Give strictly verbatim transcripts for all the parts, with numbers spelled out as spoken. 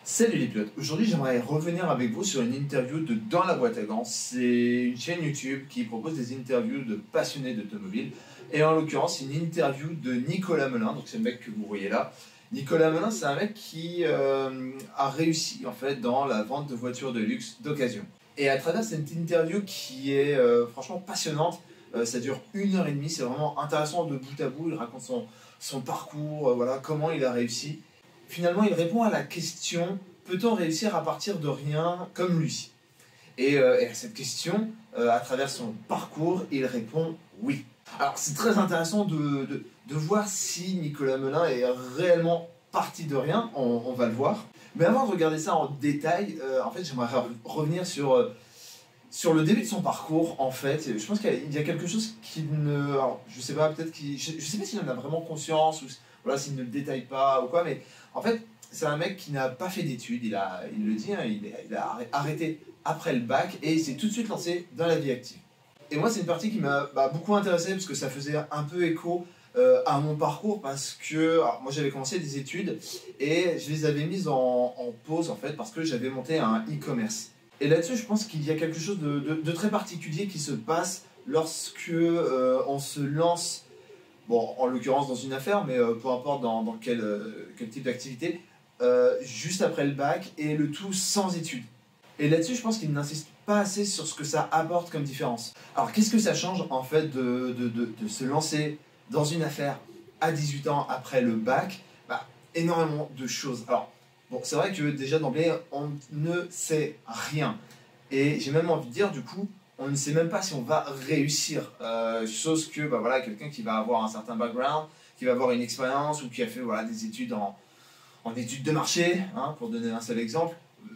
Salut les pilotes, aujourd'hui j'aimerais revenir avec vous sur une interview de Dans la boîte à gants. C'est une chaîne YouTube qui propose des interviews de passionnés d'automobile. Et en l'occurrence, une interview de Nicolas Melin, donc c'est le mec que vous voyez là. Nicolas Melin, c'est un mec qui euh, a réussi en fait dans la vente de voitures de luxe d'occasion. Et à travers cette interview qui est euh, franchement passionnante, euh, ça dure une heure et demie, c'est vraiment intéressant de bout à bout. Il raconte son, son parcours, euh, voilà, comment il a réussi. Finalement, il répond à la question « Peut-on réussir à partir de rien comme lui ?» et, euh, et à cette question, euh, à travers son parcours, il répond « Oui ». Alors, c'est très intéressant de, de, de voir si Nicolas Melin est réellement parti de rien, on, on va le voir. Mais avant de regarder ça en détail, euh, en fait, j'aimerais revenir sur, euh, sur le début de son parcours, en fait. Je pense qu'il y a quelque chose qui ne... Alors, je sais pas, peut-être qu'il... Je, je sais pas s'il en a vraiment conscience, ou voilà, s'il ne le détaille pas, ou quoi, mais en fait... C'est un mec qui n'a pas fait d'études, il, a, il le dit, hein, il, il a arrêté après le bac et il s'est tout de suite lancé dans la vie active. Et moi, c'est une partie qui m'a bah, beaucoup intéressé parce que ça faisait un peu écho euh, à mon parcours parce que alors, moi j'avais commencé des études et je les avais mises en, en pause en fait parce que j'avais monté un e-commerce. Et là-dessus, je pense qu'il y a quelque chose de, de, de très particulier qui se passe lorsque euh, on se lance, bon, en l'occurrence dans une affaire, mais euh, peu importe dans, dans quel, euh, quel type d'activité, Euh, juste après le bac et le tout sans études. Et là-dessus, je pense qu'il n'insiste pas assez sur ce que ça apporte comme différence. Alors, qu'est-ce que ça change en fait de, de, de, de se lancer dans une affaire à dix-huit ans après le bac? Bah, énormément de choses. Alors, bon, c'est vrai que déjà d'emblée, on ne sait rien. Et j'ai même envie de dire, du coup, on ne sait même pas si on va réussir. Euh, chose que, bah voilà, quelqu'un qui va avoir un certain background, qui va avoir une expérience ou qui a fait voilà, des études en en études de marché, hein, pour donner un seul exemple,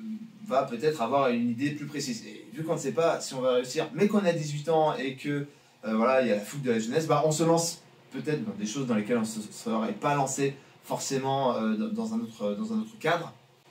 va peut-être avoir une idée plus précise. Et vu qu'on ne sait pas si on va réussir, mais qu'on a dix-huit ans et que euh, voilà, il y a la fougue de la jeunesse, bah, on se lance peut-être dans des choses dans lesquelles on ne se serait pas lancé forcément euh, dans, un autre, dans un autre cadre.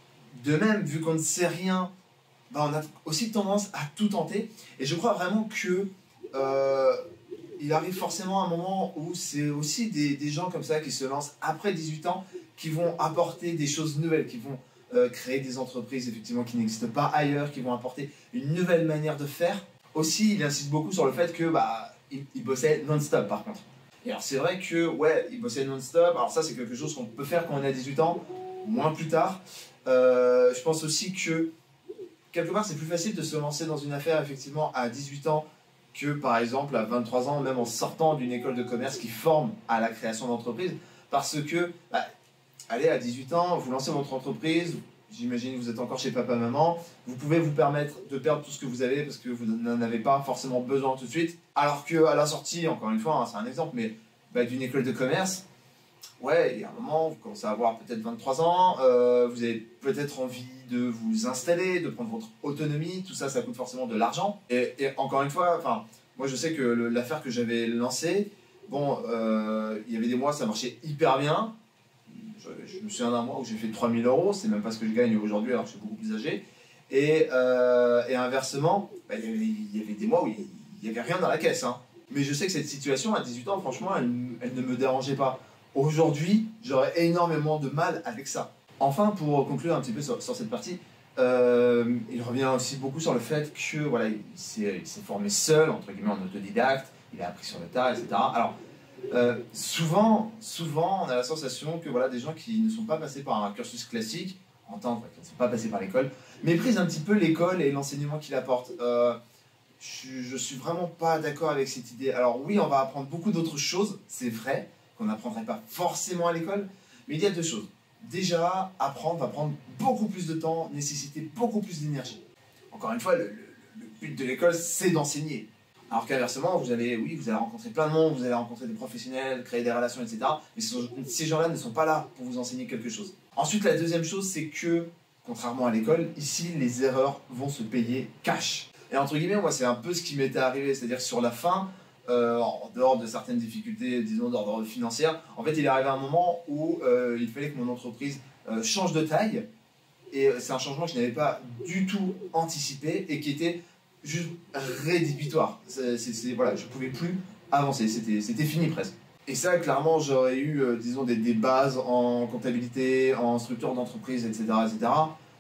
De même, vu qu'on ne sait rien, bah, on a aussi tendance à tout tenter. Et je crois vraiment que euh, il arrive forcément un moment où c'est aussi des, des gens comme ça qui se lancent après dix-huit ans, qui vont apporter des choses nouvelles, qui vont euh, créer des entreprises effectivement qui n'existent pas ailleurs, qui vont apporter une nouvelle manière de faire. Aussi, il insiste beaucoup sur le fait que bah, il, il bossait non-stop par contre. Et alors c'est vrai que ouais, il bossait non-stop. Alors ça c'est quelque chose qu'on peut faire quand on a dix-huit ans, moins plus tard. Euh, je pense aussi que quelque part c'est plus facile de se lancer dans une affaire effectivement à dix-huit ans que par exemple à vingt-trois ans, même en sortant d'une école de commerce qui forme à la création d'entreprise, parce que bah, allez, à dix-huit ans, vous lancez votre entreprise, j'imagine que vous êtes encore chez papa-maman, vous pouvez vous permettre de perdre tout ce que vous avez parce que vous n'en avez pas forcément besoin tout de suite. Alors qu'à la sortie, encore une fois, hein, c'est un exemple, mais bah, d'une école de commerce, ouais, il y a un moment, vous commencez à avoir peut-être vingt-trois ans, euh, vous avez peut-être envie de vous installer, de prendre votre autonomie, tout ça, ça coûte forcément de l'argent. Et, et encore une fois, enfin, moi je sais que l'affaire que j'avais lancée, bon, euh, il y avait des mois, ça marchait hyper bien. Je me souviens d'un mois où j'ai fait trois mille euros, c'est même pas ce que je gagne aujourd'hui alors que je suis beaucoup plus âgé. Et, euh, et inversement, bah, il, y avait, il y avait des mois où il n'y avait rien dans la caisse. Hein. Mais je sais que cette situation à dix-huit ans, franchement, elle, elle ne me dérangeait pas. Aujourd'hui, j'aurais énormément de mal avec ça. Enfin, pour conclure un petit peu sur, sur cette partie, euh, il revient aussi beaucoup sur le fait que voilà, il s'est formé seul, entre guillemets en autodidacte, il a appris sur le tas, et cetera. Alors, Euh, souvent, souvent, on a la sensation que voilà, des gens qui ne sont pas passés par un cursus classique, entendre qu'ils ne sont pas passés par l'école, méprisent un petit peu l'école et l'enseignement qu'il apporte. Euh, je ne suis vraiment pas d'accord avec cette idée. Alors oui, on va apprendre beaucoup d'autres choses, c'est vrai, qu'on n'apprendrait pas forcément à l'école, mais il y a deux choses. Déjà, apprendre va prendre beaucoup plus de temps, nécessiter beaucoup plus d'énergie. Encore une fois, le, le, le but de l'école, c'est d'enseigner. Alors qu'inversement, vous allez, oui, vous allez rencontrer plein de monde, vous allez rencontrer des professionnels, créer des relations, et cetera. Mais ces gens-là ne sont pas là pour vous enseigner quelque chose. Ensuite, la deuxième chose, c'est que, contrairement à l'école, ici, les erreurs vont se payer cash. Et entre guillemets, moi, c'est un peu ce qui m'était arrivé. C'est-à-dire que sur la fin, euh, en dehors de certaines difficultés, disons, d'ordre financier, en fait, il est arrivé un moment où euh, il fallait que mon entreprise euh, change de taille. Et c'est un changement que je n'avais pas du tout anticipé et qui était juste rédhibitoire. C'est, c'est, c'est, voilà, je ne pouvais plus avancer, c'était, c'était fini presque. Et ça, clairement, j'aurais eu, euh, disons, des, des bases en comptabilité, en structure d'entreprise, et cetera, et cetera.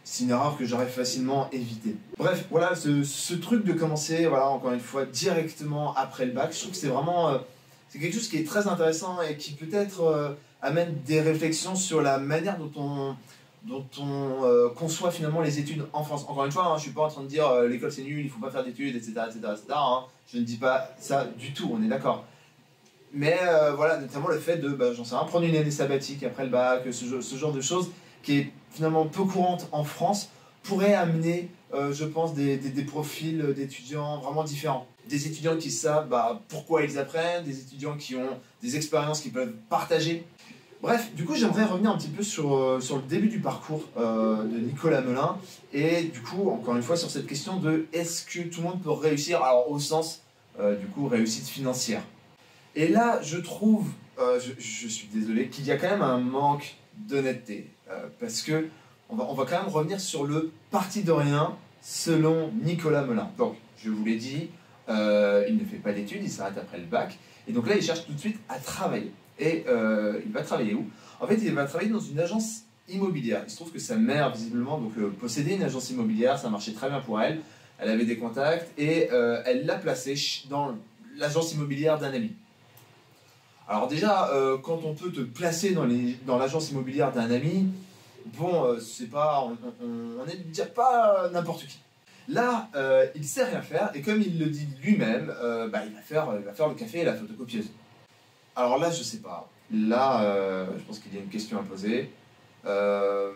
c'est une erreur que j'aurais facilement évitée. Bref, voilà, ce, ce truc de commencer, voilà, encore une fois, directement après le bac, je trouve que c'est vraiment... Euh, c'est quelque chose qui est très intéressant et qui peut-être euh, amène des réflexions sur la manière dont on, dont on euh, conçoit finalement les études en France. Encore une fois, hein, je ne suis pas en train de dire euh, l'école c'est nul, il ne faut pas faire d'études, et cetera, et cetera, et cetera hein. Je ne dis pas ça du tout, on est d'accord. Mais euh, voilà, notamment le fait de, bah, j'en sais rien, prendre une année sabbatique après le bac, ce, ce genre de choses qui est finalement peu courante en France, pourrait amener, euh, je pense, des, des, des profils d'étudiants vraiment différents. Des étudiants qui savent bah, pourquoi ils apprennent, des étudiants qui ont des expériences qu'ils peuvent partager. Bref, du coup, j'aimerais revenir un petit peu sur, euh, sur le début du parcours euh, de Nicolas Melin, et du coup, encore une fois, sur cette question de est-ce que tout le monde peut réussir, alors au sens, euh, du coup, réussite financière. Et là, je trouve, euh, je, je suis désolé, qu'il y a quand même un manque d'honnêteté. Euh, parce que on va, on va quand même revenir sur le parti de rien selon Nicolas Melin. Donc, je vous l'ai dit, euh, il ne fait pas d'études, il s'arrête après le bac. Et donc là, il cherche tout de suite à travailler. Et euh, il va travailler où? En fait, il va travailler dans une agence immobilière. Il se trouve que sa mère, visiblement, donc, euh, possédait une agence immobilière, ça marchait très bien pour elle. Elle avait des contacts et euh, elle l'a placé dans l'agence immobilière d'un ami. Alors déjà, euh, quand on peut te placer dans, les, dans l'agence immobilière d'un ami, bon, euh, c'est pas, on, on, on est déjà pas n'importe qui. Là, euh, il sait rien faire et comme il le dit lui-même, euh, bah, il, va faire, il va faire le café et la photocopieuse. Alors là, je sais pas. Là, euh, je pense qu'il y a une question à poser. Euh,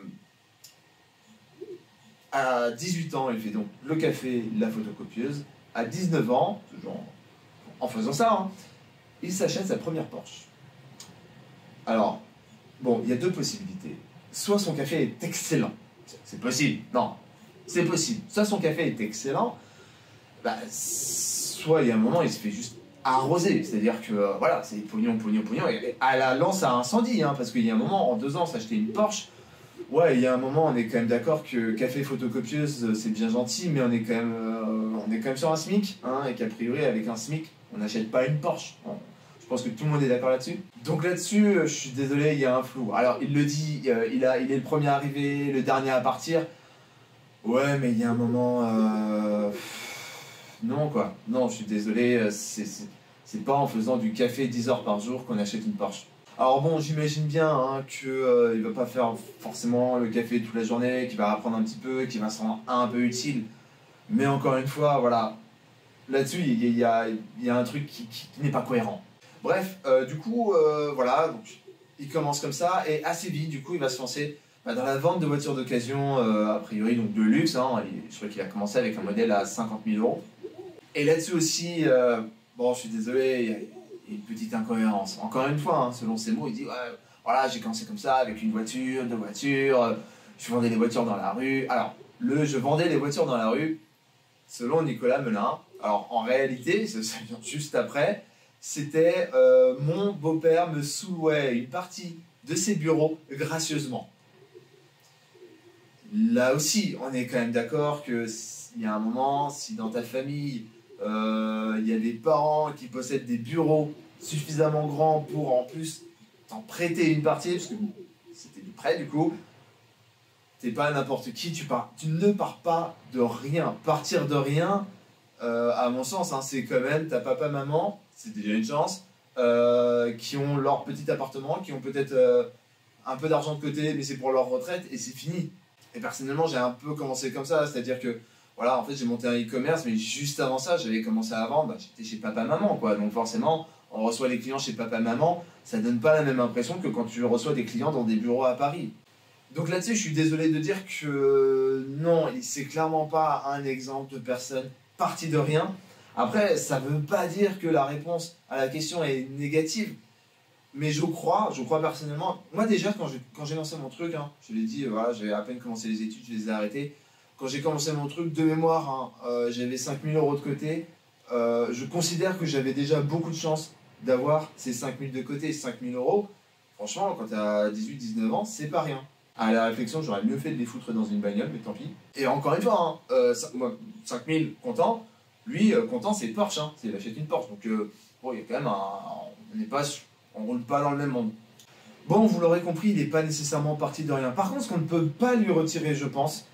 à dix-huit ans, il fait donc le café, la photocopieuse. À dix-neuf ans, toujours en faisant ça, hein, il s'achète sa première Porsche. Alors, bon, il y a deux possibilités. Soit son café est excellent. C'est possible. Non, c'est possible. Soit son café est excellent, bah, soit il y a un moment, il se fait juste arroser. C'est-à-dire que, euh, voilà, c'est pognon, pognon, pognon. Et à la lance à incendie, hein, parce qu'il y a un moment, en deux ans, s'acheter une Porsche, ouais, il y a un moment, on est quand même d'accord que café photocopieuse, c'est bien gentil, mais on est quand même, euh, on est quand même sur un SMIC, hein, et qu'a priori, avec un SMIC, on n'achète pas une Porsche. Bon, je pense que tout le monde est d'accord là-dessus. Donc là-dessus, je suis désolé, il y a un flou. Alors, il le dit, euh, il, a, il est le premier arrivé, le dernier à partir. Ouais, mais il y a un moment... Euh... Non, quoi. Non, je suis désolé, c'est, c'est, c'est pas en faisant du café dix heures par jour qu'on achète une Porsche. Alors bon, j'imagine bien hein, qu'il euh, ne va pas faire forcément le café toute la journée, qu'il va apprendre un petit peu, qu'il va se rendre un peu utile. Mais encore une fois, voilà, là-dessus, il y, y, a, il y a un truc qui, qui, qui n'est pas cohérent. Bref, euh, du coup, euh, voilà, donc, il commence comme ça, et assez vite, du coup, il va se lancer bah, dans la vente de voitures d'occasion, euh, a priori, donc de luxe. Hein, je crois qu'il a commencé avec un modèle à cinquante mille euros. Et là-dessus aussi, euh, bon, je suis désolé, il y a une petite incohérence. Encore une fois, hein, selon ses mots, il dit ouais, voilà, j'ai commencé comme ça, avec une voiture, deux voitures, euh, je vendais des voitures dans la rue. Alors, le je vendais des voitures dans la rue, selon Nicolas Melin, alors en réalité, ça, ça vient juste après, c'était euh, mon beau-père me sous-louait une partie de ses bureaux gracieusement. Là aussi, on est quand même d'accord qu'il y a un moment, si dans ta famille, il euh, y a des parents qui possèdent des bureaux suffisamment grands pour en plus t'en prêter une partie, parce que c'était du prêt du coup, t'es pas n'importe qui, tu, pars, tu ne pars pas de rien. Partir de rien, euh, à mon sens, hein, c'est quand même ta papa, maman, c'est déjà une chance, euh, qui ont leur petit appartement, qui ont peut-être euh, un peu d'argent de côté, mais c'est pour leur retraite, et c'est fini. Et personnellement, j'ai un peu commencé comme ça, c'est-à-dire que voilà, en fait, j'ai monté un e-commerce, mais juste avant ça, j'avais commencé à vendre, bah, j'étais chez papa-maman, quoi. Donc forcément, on reçoit les clients chez papa-maman, ça donne pas la même impression que quand tu reçois des clients dans des bureaux à Paris. Donc là-dessus, je suis désolé de dire que non, c'est clairement pas un exemple de personne partie de rien. Après, ça veut pas dire que la réponse à la question est négative. Mais je crois, je crois personnellement, moi déjà quand j'ai, quand j'ai lancé mon truc, hein, je l'ai dit, voilà, j'avais à peine commencé les études, je les ai arrêtées. Quand j'ai commencé mon truc, de mémoire, hein, euh, j'avais cinq mille euros de côté. Euh, je considère que j'avais déjà beaucoup de chance d'avoir ces cinq mille de côté, cinq mille euros. Franchement, quand tu as dix-huit dix-neuf ans, c'est pas rien. À la réflexion, j'aurais mieux fait de les foutre dans une bagnole, mais tant pis. Et encore une fois, hein, euh, moi, cinq mille content, lui, euh, content, c'est Porsche, hein, il achète une Porsche. Donc, euh, bon, il y a quand même un. On n'est pas. On roule pas dans le même monde. Bon, vous l'aurez compris, il n'est pas nécessairement parti de rien. Par contre, ce qu'on ne peut pas lui retirer, je pense,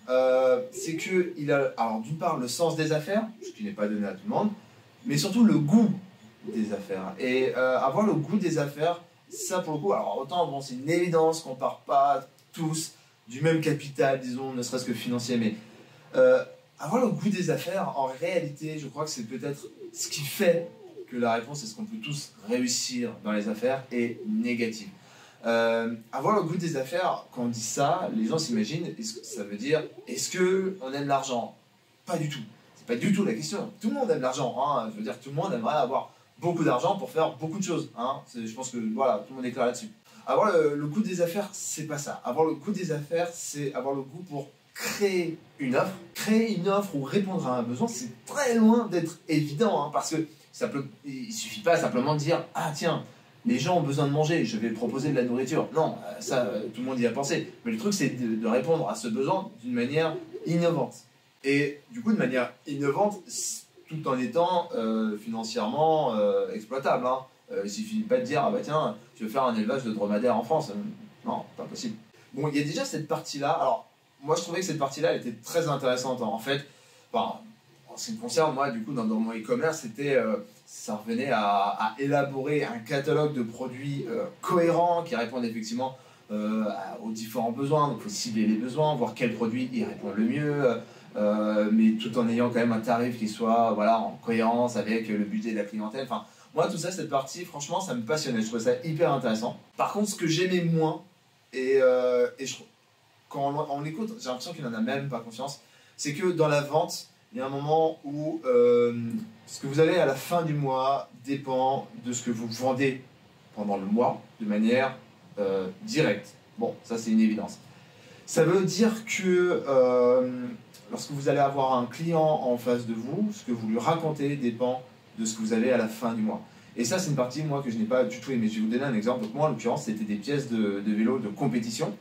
euh, c'est qu'il a, alors d'une part, le sens des affaires, ce qui n'est pas donné à tout le monde, mais surtout le goût des affaires. Et euh, avoir le goût des affaires, ça pour le coup, alors autant, bon, c'est une évidence qu'on ne part pas tous du même capital, disons, ne serait-ce que financier, mais euh, avoir le goût des affaires, en réalité, je crois que c'est peut-être ce qui fait que la réponse, est-ce qu'on peut tous réussir dans les affaires, est négative. Euh, avoir le goût des affaires, quand on dit ça, les gens s'imaginent, est-ce que ça veut dire, est-ce qu'on aime l'argent? Pas du tout. C'est pas du tout la question. Tout le monde aime l'argent. Hein. Je veux dire, tout le monde aimerait avoir beaucoup d'argent pour faire beaucoup de choses. Hein. Je pense que voilà, tout le monde est clair là-dessus. Avoir le, le goût des affaires, c'est pas ça. Avoir le goût des affaires, c'est avoir le goût pour créer une offre. Créer une offre ou répondre à un besoin, c'est très loin d'être évident. Hein, parce que ça peut, il suffit pas simplement de dire « Ah tiens, les gens ont besoin de manger, je vais proposer de la nourriture. » Non, ça, tout le monde y a pensé. Mais le truc, c'est de, de répondre à ce besoin d'une manière innovante. Et du coup, de manière innovante, tout en étant euh, financièrement euh, exploitable. Hein. Euh, il suffit pas de dire, ah bah tiens, je vais faire un élevage de dromadaires en France. Non, pas possible. Bon, il y a déjà cette partie-là. Alors, moi, je trouvais que cette partie-là, elle était très intéressante. En fait, enfin, en ce qui me concerne, moi, du coup, dans, dans mon e-commerce, c'était, euh, ça revenait à, à élaborer un catalogue de produits euh, cohérents qui répondent effectivement euh, aux différents besoins. Donc, il faut cibler les besoins, voir quel produit y répond le mieux. Euh, mais tout en ayant quand même un tarif qui soit voilà, en cohérence avec le budget de la clientèle. Enfin, moi, tout ça, cette partie, franchement, ça me passionnait. Je trouvais ça hyper intéressant. Par contre, ce que j'aimais moins, et, euh, et je, quand on, on l'écoute, j'ai l'impression qu'il n'en a même pas conscience, c'est que dans la vente, il y a un moment où euh, ce que vous avez à la fin du mois dépend de ce que vous vendez pendant le mois de manière euh, directe. Bon, ça, c'est une évidence. Ça veut dire que euh, lorsque vous allez avoir un client en face de vous, ce que vous lui racontez dépend de ce que vous avez à la fin du mois. Et ça, c'est une partie, moi, que je n'ai pas du tout aimé. Je vais vous donner un exemple. Donc, moi, en l'occurrence, c'était des pièces de, de vélo de compétition.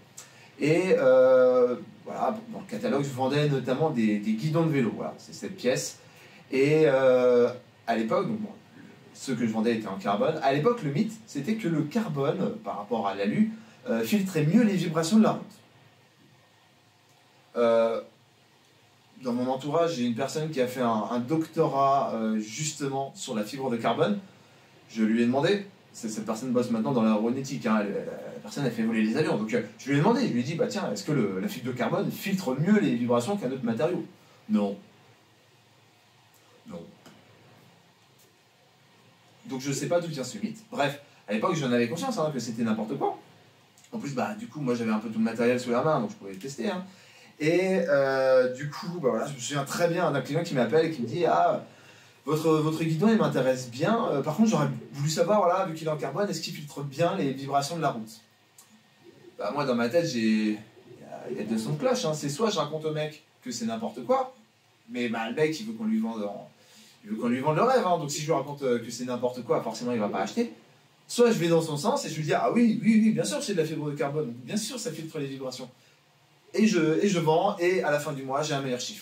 Et euh, voilà, dans le catalogue, je vendais notamment des, des guidons de vélo. Voilà, c'est cette pièce. Et euh, à l'époque, donc, bon, ceux que je vendais étaient en carbone. À l'époque, le mythe, c'était que le carbone, par rapport à l'alu, euh, filtrait mieux les vibrations de la route. Euh, dans mon entourage, j'ai une personne qui a fait un, un doctorat euh, justement sur la fibre de carbone. Je lui ai demandé, cette personne bosse maintenant dans l'aéronautique, hein, la personne a fait voler les avions, donc euh, je lui ai demandé, je lui ai dit, bah tiens, est-ce que le, la fibre de carbone filtre mieux les vibrations qu'un autre matériau? Non. Non. Donc je ne sais pas d'où vient ce mythe. Bref, à l'époque, j'en avais conscience hein, que c'était n'importe quoi. En plus, bah, du coup, moi j'avais un peu tout le matériel sous la main, donc je pouvais le tester. Hein. Et euh, du coup, bah voilà, je me souviens très bien d'un client qui m'appelle et qui me dit « Ah, votre, votre guidon, il m'intéresse bien. Euh, par contre, j'aurais voulu savoir, voilà, vu qu'il est en carbone, est-ce qu'il filtre bien les vibrations de la route ?» Bah moi, dans ma tête, j'ai... il y a deux sons de cloche. Hein. C'est soit je raconte au mec que c'est n'importe quoi, mais bah, le mec, il veut qu'on lui vende, en... il veut qu'on lui vende le rêve. Hein. Donc si je lui raconte que c'est n'importe quoi, forcément, il va pas acheter. Soit je vais dans son sens et je lui dis « Ah oui, oui, oui, bien sûr, c'est de la fibre de carbone. Donc, bien sûr, ça filtre les vibrations. » Et je, et je vends, et à la fin du mois, j'ai un meilleur chiffre.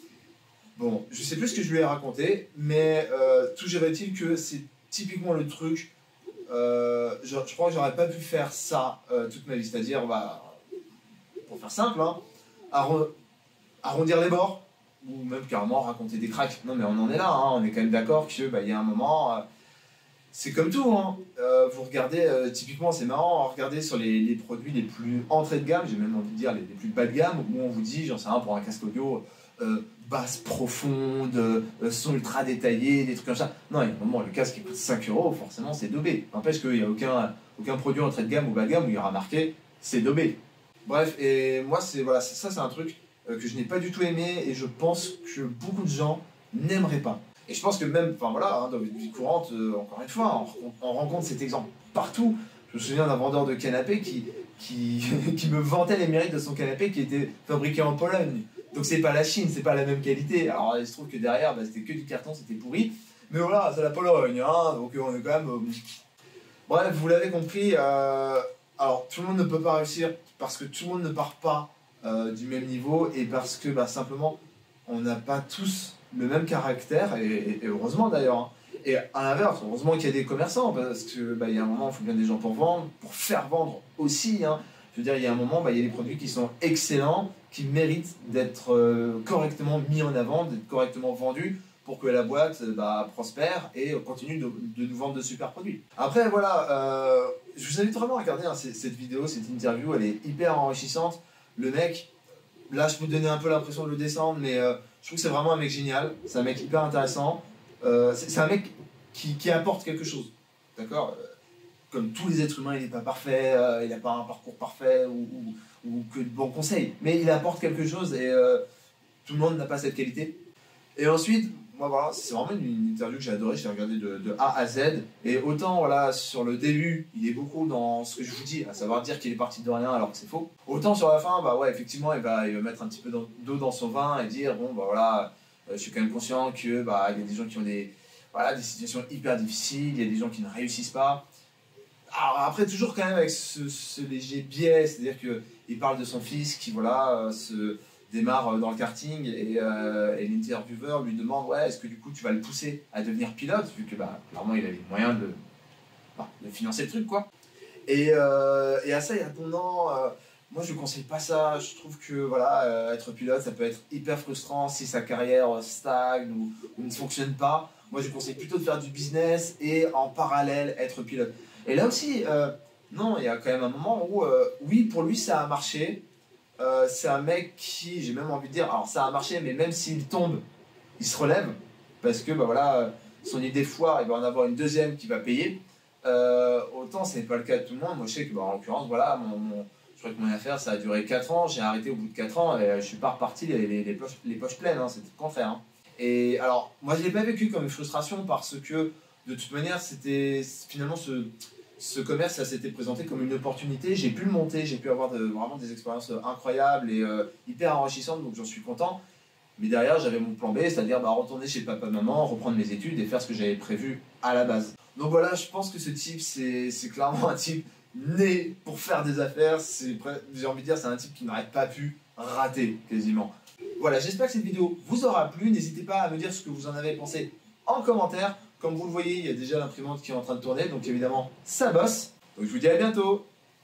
Bon, je sais plus ce que je lui ai raconté, mais euh, toujours est-il que c'est typiquement le truc, euh, je, je crois que j'aurais pas pu faire ça euh, toute ma vie, c'est-à-dire, bah, pour faire simple, hein, arro arrondir les bords, ou même carrément raconter des cracks. Non mais on en est là, hein, on est quand même d'accord qu'il bah, y a un moment... Euh, c'est comme tout, hein. euh, vous regardez, euh, typiquement c'est marrant, regardez sur les, les produits les plus entrée de gamme, j'ai même envie de dire les, les plus bas de gamme, où on vous dit, j'en sais rien, pour un casque audio, euh, basse profonde, euh, son ultra détaillé, des trucs comme ça. Non, il y a un moment, le casque qui coûte cinq euros, forcément c'est daubé. N'empêche qu'il n'y a aucun, aucun produit entrée de gamme ou bas de gamme où il y aura marqué, c'est daubé. Bref, et moi, c'est, voilà, ça c'est un truc euh, que je n'ai pas du tout aimé, et je pense que beaucoup de gens n'aimeraient pas. Et je pense que même, enfin voilà, hein, dans votre vie courante, euh, encore une fois, on, on rencontre cet exemple partout. Je me souviens d'un vendeur de canapé qui, qui, qui me vantait les mérites de son canapé qui était fabriqué en Pologne. Donc c'est pas la Chine, c'est pas la même qualité. Alors il se trouve que derrière, bah, c'était que du carton, c'était pourri. Mais voilà, c'est la Pologne, hein, donc on est quand même... Euh... Bref, vous l'avez compris, euh... alors tout le monde ne peut pas réussir parce que tout le monde ne part pas euh, du même niveau et parce que bah, simplement, on n'a pas tous le même caractère, et, et, et heureusement d'ailleurs. Hein. Et à l'inverse, heureusement qu'il y a des commerçants, parce qu'il bah, y a un moment, il faut bien des gens pour vendre, pour faire vendre aussi. Hein. Je veux dire, il y a un moment, bah, il y a des produits qui sont excellents, qui méritent d'être euh, correctement mis en avant, d'être correctement vendus pour que la boîte bah, prospère et continue de, de nous vendre de super produits. Après, voilà, euh, je vous invite vraiment à regarder hein, cette vidéo, cette interview, elle est hyper enrichissante. Le mec, là, je peux te donner un peu l'impression de le descendre, mais euh, je trouve que c'est vraiment un mec génial, c'est un mec hyper intéressant. Euh, c'est un mec qui, qui apporte quelque chose, d'accord? Comme tous les êtres humains, il n'est pas parfait, euh, il n'a pas un parcours parfait ou, ou, ou que de bons conseils, mais il apporte quelque chose et euh, tout le monde n'a pas cette qualité. Et ensuite, moi voilà, c'est vraiment une interview que j'ai adorée, j'ai regardé de, de A à Z, et autant voilà, sur le début, il est beaucoup dans ce que je vous dis, à savoir dire qu'il est parti de rien alors que c'est faux, autant sur la fin, bah ouais, effectivement, il va, il va mettre un petit peu d'eau dans son vin et dire, bon bah voilà, euh, je suis quand même conscient que bah, il y a des gens qui ont des, voilà, des situations hyper difficiles, il y a des gens qui ne réussissent pas. Alors après, toujours quand même avec ce, ce léger biais, c'est-à-dire qu'il parle de son fils qui voilà, euh, se démarre dans le karting et, euh, et l'intervieweur lui demande ouais, est-ce que du coup tu vas le pousser à devenir pilote, vu que bah, clairement il a les moyens de, bah, de financer le truc quoi. Et, euh, et à ça il répond non, euh, moi je ne conseille pas ça, je trouve que voilà, euh, être pilote ça peut être hyper frustrant si sa carrière stagne ou, ou ne fonctionne pas. Moi je conseille plutôt de faire du business et en parallèle être pilote. Et là aussi, euh, non, il y a quand même un moment où euh, oui pour lui ça a marché. Euh, c'est un mec qui, j'ai même envie de dire, alors ça a marché, mais même s'il tombe, il se relève, parce que bah voilà, son idée foire, il va en avoir une deuxième qui va payer. Euh, autant ce n'est pas le cas de tout le monde. Moi je sais que bah, en l'occurrence, voilà, mon, mon, je crois que mon affaire ça a duré quatre ans, j'ai arrêté au bout de quatre ans et euh, je suis pas reparti les, les, les, poches, les poches pleines, hein, c'était le contraire. Hein. Et alors, moi je ne l'ai pas vécu comme une frustration parce que de toute manière, c'était finalement ce. Ce commerce, ça s'était présenté comme une opportunité. J'ai pu le monter, j'ai pu avoir de, vraiment des expériences incroyables et euh, hyper enrichissantes, donc j'en suis content. Mais derrière, j'avais mon plan B, c'est-à-dire bah, retourner chez papa-maman, reprendre mes études et faire ce que j'avais prévu à la base. Donc voilà, je pense que ce type, c'est clairement un type né pour faire des affaires. J'ai envie de dire, c'est un type qui n'aurait pas pu rater quasiment. Voilà, j'espère que cette vidéo vous aura plu. N'hésitez pas à me dire ce que vous en avez pensé en commentaire. Comme vous le voyez, il y a déjà l'imprimante qui est en train de tourner, donc évidemment, ça bosse. Donc je vous dis à bientôt.